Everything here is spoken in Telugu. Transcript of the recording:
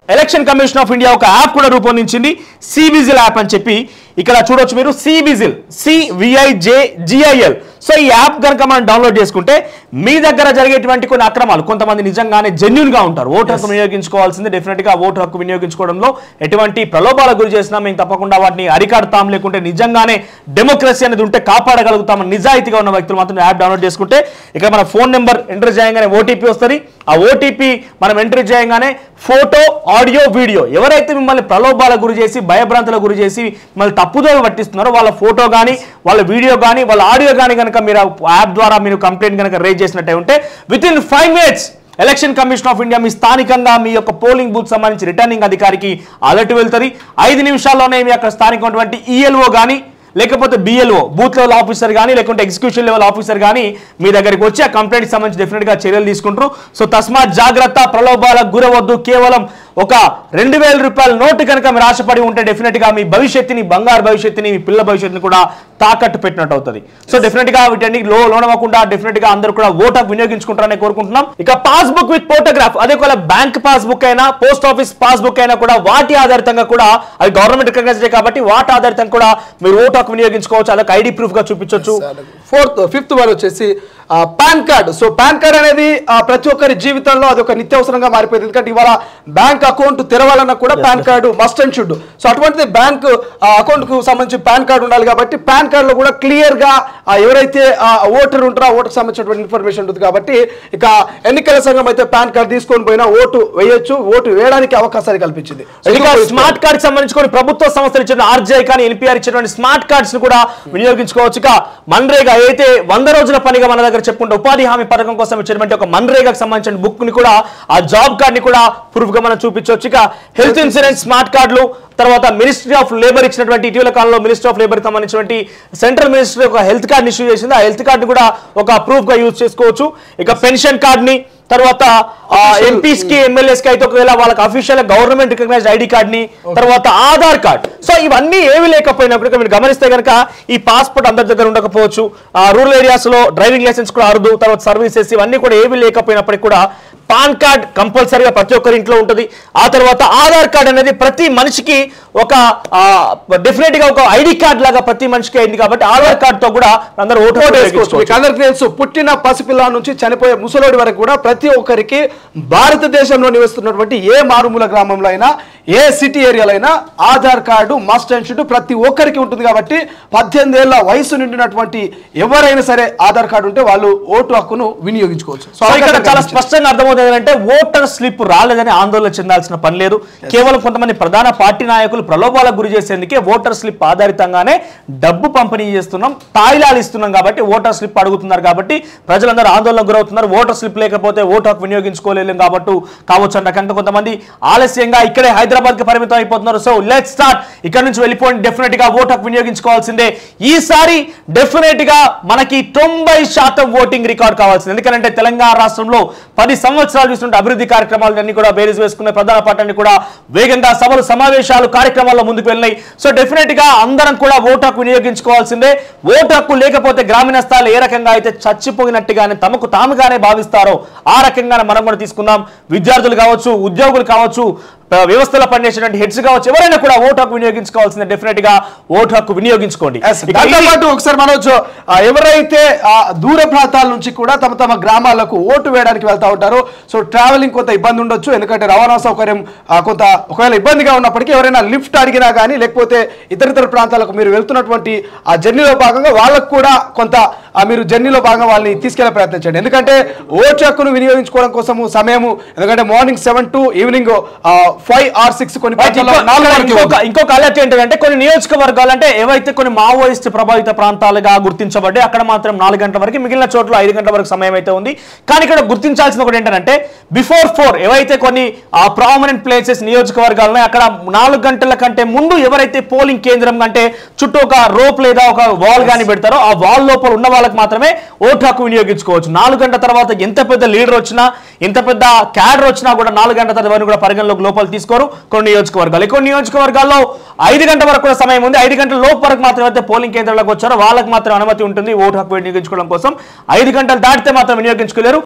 ఎలక్షన్ కమిషన్ ఆఫ్ ఇండియా ఒక యాప్ కూడా రూపొందించింది, సివిజిల్ యాప్ అని చెప్పి. ఇక్కడ చూడొచ్చు మీరు, సివిజిల్, CVIJGIL. సో ఈ యాప్ కనుక మనం డౌన్లోడ్ చేసుకుంటే మీ దగ్గర జరిగేటువంటి కొన్ని అక్రమాలు, కొంతమంది నిజంగానే జెన్యూన్ గా ఉంటారు, ఓటు హక్కు వినియోగించుకోవాల్సింది. డెఫినెట్ గా ఓటు హక్కు వినియోగించుకోవడంలో ఎటువంటి ప్రలోభాలకు గురి చేసినా మేము తప్పకుండా వాటిని అరికడతాం, లేకుంటే నిజంగానే డెమోక్రసీ అనేది ఉంటే కాపాడగలుగుతాం నిజాయితీగా ఉన్న వ్యక్తులు మాత్రం యాప్ డౌన్లోడ్ చేసుకుంటే ఇక్కడ మన ఫోన్ నెంబర్ ఎంటర్ చేయగానే ఓటీపీ వస్తుంది. ఆ ఓటీపీ మనం ఎంటర్ చేయగానే ఫోటో, ఆడియో, వీడియో ఎవరైతే మిమ్మల్ని ప్రలోభాలకు గురి చేసి భయభ్రాంతులకు గురి చేసి మిమ్మల్ని తప్పుదోవ పట్టిస్తున్నారో వాళ్ళ ఫోటో కానీ వాళ్ళ వీడియో కానీ వాళ్ళ ఆడియో కానీ కనుక మీరు యాప్ ద్వారా మీరు కంప్లైంట్ కనుక రేజ్ చేసినట్టే ఉంటే within 5 minutes election commission of India మీ స్థానికంగా మీ యొక్క పోలింగ్ బూత్ సంబంధించి రిటర్నింగ్ అధికారికి అలర్ట్ వెళ్తుంది. 5 నిమిషాల్లోనే మీ అక్కడ స్థానికమైనటువంటి ELO కానీ లేకపోతే BLO బూత్ లెవెల్ ఆఫీసర్ కానీ లేకుంటే ఎగ్జిక్యూషన్ లెవెల్ ఆఫీసర్ కానీ మీ దగ్గరికి వచ్చి ఆ కంప్లైంట్ సంబంధించి డెఫినెట్ గా చర్యలు తీసుకుంటారు. సో తస్మాత్ జాగ్రత్త, ప్రలోభాలకు గురవద్దు. కేవలం ఒక 2000 రూపాయల నోటు కనుక మీరు ఆశపడి ఉంటే డెఫినెట్ గా మీ భవిష్యత్తుని, బంగారు భవిష్యత్తుని, మీ పిల్ల భవిష్యత్తుని కూడా తాకట్టు పెట్టినట్టు అవుతుంది. సో డెఫినెట్ గా వీటన్ని లోనవ్వకుండా డెఫినెట్ గా అందరూ కూడా ఓటు హక్కు వినియోగించుకుంటారని కోరుకుంటున్నాం. ఇక పాస్బుక్ విత్ ఫోటోగ్రాఫ్, అదే కూడా బ్యాంక్ పాస్బుక్ అయినా పోస్ట్ ఆఫీస్ పాస్బుక్ అయినా కూడా వాటి ఆధారితంగా కూడా అది గవర్నమెంట్ రికగ్నైజ్డ్ కాబట్టి వాటి ఆధారితంగా కూడా మీరు ఓటు హక్కు వినియోగించుకోవచ్చు. అదొక ఐడి ప్రూఫ్ గా చూపించవచ్చు. ఫిఫ్త్ వన్ వచ్చేసి PAN card. So PAN card అనేది ప్రతి ఒక్కరి జీవితంలో అది ఒక నిత్యావసరంగా మారిపోయింది. ఎందుకంటే ఇవాళ బ్యాంక్ అకౌంట్ తెరవాలన్నా కూడా PAN card must and should. So అటువంటిది బ్యాంక్ అకౌంట్ కు సంబంధించి పాన్ కార్డు ఉండాలి కాబట్టి పాన్ కార్డు లో కూడా క్లియర్ గా ఎవరైతే ఓటర్ ఉంటారో ఓటర్ సంబంధించినటువంటి ఇన్ఫర్మేషన్ ఉంటుంది. కాబట్టి ఇక ఎన్నికల సంఘం అయితే పాన్ కార్డు తీసుకొని పోయినా ఓటు వేయొచ్చు, ఓటు వేయడానికి అవకాశాలు కల్పించింది. స్మార్ట్ కార్డ్ సంబంధించుకొని ప్రభుత్వ సంస్థలు ఇచ్చిన RGI కానీ NPR ఇచ్చినటువంటి స్మార్ట్ కార్డ్స్ ను కూడా వినియోగించుకోవచ్చు. ఇక మన్రేగా అయితే 100 రోజుల పనిగా మన దగ్గర చెప్పుకుంటే ఉపాధి హామీ పథకం కోసం ఇచ్చినటువంటి ఒక మన్రేగాకు సంబంధించిన బుక్ ని కూడా ఆ జాబ్ కార్డ్ ని కూడా ప్రూఫ్ గా మనం చూపించవచ్చు. ఇక హెల్త్ ఇన్సూరెన్స్ స్మార్ట్ కార్డులు, తర్వాత మినిస్ట్రీ ఆఫ్ లేబర్ ఇచ్చినటువంటి ఇటీవల కాలంలో మినిస్ట్రీ ఆఫ్ లేబర్ సంబంధించినటువంటి సెంట్రల్ మినిస్ట్రీ ఒక హెల్త్ కార్డ్ ఇష్యూ చేసింది. ఆ హెల్త్ కార్డ్ కూడా ఒక ప్రూఫ్ గా యూజ్ చేసుకోవచ్చు. ఇక పెన్షన్ కార్డ్ ని, తర్వాత ఎంపీస్ కి MLAs కి అయితే ఒకవేళ వాళ్ళకి official government recognised ID card ని, తర్వాత ఆధార్ కార్డ్. సో ఇవన్నీ ఏవి లేకపోయినప్పుడు మీరు గమనిస్తే కనుక ఈ పాస్పోర్ట్ అందరి దగ్గర ఉండకపోవచ్చు, రూరల్ ఏరియాస్ లో డ్రైవింగ్ లైసెన్స్ కూడా అరుదు, తర్వాత సర్వీసెస్ ఇవన్నీ కూడా ఏవి లేకపోయినప్పటికీ కూడా పాన్ కార్డ్ కంపల్సరీగా ప్రతి ఒక్కరి ఇంట్లో ఉంటుంది. ఆ తర్వాత ఆధార్ కార్డ్ అనేది ప్రతి మనిషికి ఒక డెఫినెట్ గా ఒక ఐడి కార్డ్ లాగా ప్రతి మనిషికి అయింది కాబట్టి ఆధార్ కార్డ్ తో కూడా అందరూ ఓటు వేసుకోవచ్చు. అందరికి తెలుసు, పుట్టిన పసిపిల్ల నుంచి చనిపోయే ముసలోడి వరకు కూడా ప్రతి ఒక్కరికి భారతదేశంలో నివసిస్తున్నటువంటి ఏ మారుమూల గ్రామంలో అయినా ఏ సిటీ ఏరియాలో అయినా Aadhaar card must and should ప్రతి ఒక్కరికి ఉంటుంది. కాబట్టి 18 ఏళ్ల వయసు నిండినటువంటి ఎవరైనా సరే ఆధార్ కార్డు ఉంటే వాళ్ళు ఓటు హక్కును వినియోగించుకోవచ్చు. సో ఇక్కడ చాలా స్పష్టంగా అర్థమవుతుంది ఏంటంటే ఓటర్ స్లిప్ రాలేదని ఆందోళన చెందాల్సిన పని లేదు. కేవలం కొంతమంది ప్రధాన పార్టీ నాయకులు ప్రలోభాలకు గురి చేసేందుకే ఓటర్ స్లిప్ ఆధారితంగానే డబ్బు పంపిణీ చేస్తున్నాం, తాయిలాలు ఇస్తున్నాం కాబట్టి ఓటర్ స్లిప్ అడుగుతున్నారు కాబట్టి ప్రజలందరూ ఆందోళనకు గురవుతున్నారు. ఓటర్ స్లిప్ లేకపోతే ఓటు హక్కు వినియోగించుకోలేము కాబట్టి కావచ్చు అన్న కంటే కొంతమంది ఆలస్యంగా ఇక్కడే హైదరాబాద్ కి పరిమితం అయిపోతున్నారు. సో లెట్స్ స్టార్ట్, ఇక్కడ నుంచి వెళ్ళిపోండి, డెఫినెట్ గా ఓటు హక్కు వినియోగించుకోవాల్సిందే. ఈసారి డెఫినెట్ గా మనకి 90% ఓటింగ్ రికార్డ్ కావాల్సింది. ఎందుకంటే తెలంగాణ రాష్ట్రంలో 10 సంవత్సరాలు చూస్తుంటే అభివృద్ధి కార్యక్రమాలన్నీ కూడా బేరీజ్ వేసుకున్న ప్రధాన పార్టీ కూడా వేగంగా సభలు, సమావేశాలు, కార్యక్రమాల్లో ముందుకు వెళ్ళినాయి. సో డెఫినెట్ గా అందరం కూడా ఓటు హక్కు వినియోగించుకోవాల్సిందే. ఓటు హక్కు లేకపోతే గ్రామీణ స్థాయిలో ఏ రకంగా అయితే చచ్చిపోయినట్టుగానే తమకు తాముగానే భావిస్తారో ఆ రకంగానే మనం కూడా తీసుకుందాం. విద్యార్థులు కావచ్చు, ఉద్యోగులు కావచ్చు, వ్యవస్థలో పనిచేసేటువంటి హెడ్స్ కావచ్చు, ఎవరైనా కూడా ఓటు హక్కు వినియోగించుకోవాల్సిందే. డెఫినెట్ గా ఓటు హక్కు వినియోగించుకోండి. ఒకసారి మనోజ్, ఎవరైతే దూర ప్రాంతాల నుంచి కూడా తమ తమ గ్రామాలకు ఓటు వేయడానికి వెళ్తా ఉంటారో సో ట్రావెలింగ్ కొంత ఇబ్బంది ఉండొచ్చు. ఎందుకంటే రవాణా సౌకర్యం కొంత ఒకవేళ ఇబ్బందిగా ఉన్నప్పటికీ ఎవరైనా లిఫ్ట్ అడిగినా కానీ లేకపోతే ఇతర ప్రాంతాలకు మీరు వెళ్తున్నటువంటి ఆ జర్నీలో భాగంగా వాళ్ళకు కూడా కొంత మీరు జర్నీలో భాగంగా వాళ్ళని తీసుకెళ్లే ప్రయత్నించండి. ఎందుకంటే ఓటు హక్కును వినియోగించుకోవడం కోసము సమయము, ఎందుకంటే మార్నింగ్ 7 to ఈవినింగ్ 5 or 6 కొన్ని ఇంకొక అలర్ట్ ఏంటంటే కొన్ని నియోజకవర్గాలు అంటే ఏవైతే కొన్ని మావోయిస్ట్ ప్రభావిత ప్రాంతాలుగా గుర్తించబడ్డాయి అక్కడ మాత్రం 4 గంటల వరకు, మిగిలిన చోట్ల 5 గంటల వరకు సమయం అయితే ఉంది. కానీ ఇక్కడ గుర్తించాల్సిన ఒకటి ఏంటంటే బిఫోర్ 4 ఏవైతే కొన్ని ప్రామినెంట్ ప్లేసెస్ నియోజకవర్గాలు ఉన్నాయి అక్కడ 4 గంటల కంటే ముందు ఎవరైతే పోలింగ్ కేంద్రం కంటే చుట్టూ ఒక రోప్ లేదా ఒక వాల్ గాని పెడతారో ఆ వాల్ లోపల ఉన్న వాళ్ళకి మాత్రమే ఓటు హక్కు వినియోగించుకోవచ్చు. 4 గంటల తర్వాత ఎంత పెద్ద లీడర్ వచ్చినా, ఎంత పెద్ద క్యాడర్ వచ్చినా కూడా 4 గంటల తర్వాత కూడా పరిగణలోకి లోపల తీసుకోరు కొన్ని నియోజకవర్గాల్లో 5 గంటల వరకు కూడా సమయం ఉంది. 5 గంటల లోపు వరకు మాత్రమే పోలింగ్ కేంద్రాలకు వచ్చారో వాళ్ళకి మాత్రం అనుమతి ఉంటుంది ఓటు హక్కు వినియోగించుకోవడం కోసం. 5 గంటలు దాటితే మాత్రం వినియోగించుకోలేరు.